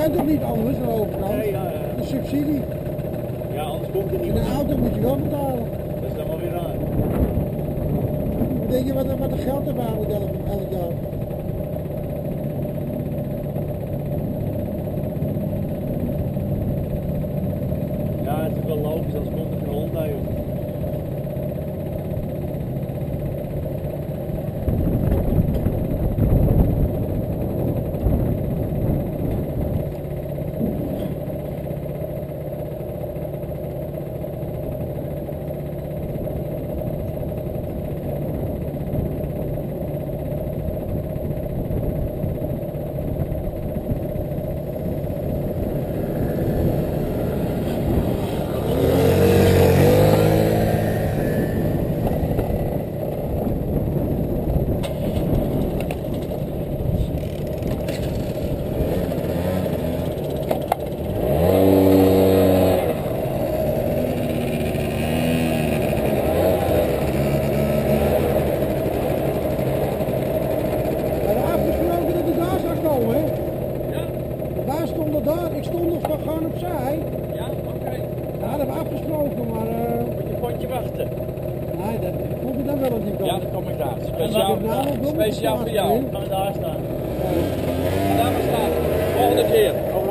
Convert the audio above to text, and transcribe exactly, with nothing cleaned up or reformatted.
kan toch niet anders aan de overkant? Nee, ja, ja. De subsidie. Ja, anders komt er En niet. een auto moet je wel betalen. Dat is dan wel weer raar. Dan denk je wat, wat de geld erbij moet elk, elk jaar. Ja, het is wel logisch, anders komt er geen hond aan, joh. Ik stond nog gewoon opzij. Ja, oké. Okay. Ja, dat hebben we afgesproken, maar... Uh... Moet je potje wachten? Nee, dat komt er dan wel op die kant. Ja, dat kom ik daar. Speciaal, nou speciaal voor jou. in. Ga daar staan. Ja. Ga daar maar staan. Volgende keer.